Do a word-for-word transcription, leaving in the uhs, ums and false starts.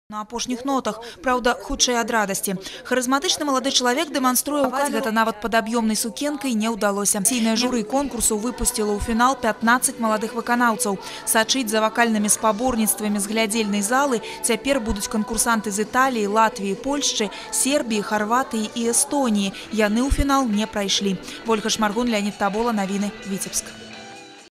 На апошніх нотах, праўда, хутчэй ад радасці. Харызматычны малады чалавек дэманструе ўваць гэта нават пад аб'ёмнай сукенкай не ўдалося. Сійнае журы конкурсу выпусціла ў фінал пятнаццаць маладых выканаўцаў. Сачыць за вакальнымі спаборніцтвамі з глядзельнай залы цяпер будуць канкурсанты з Італіі, Латвіі, Польшчы, Сербіі, Харватыі і Эстоніі. Яны ў фінал не прайшлі. Вольга Шмаргун, Леонид Табола, навіны, Віцебск.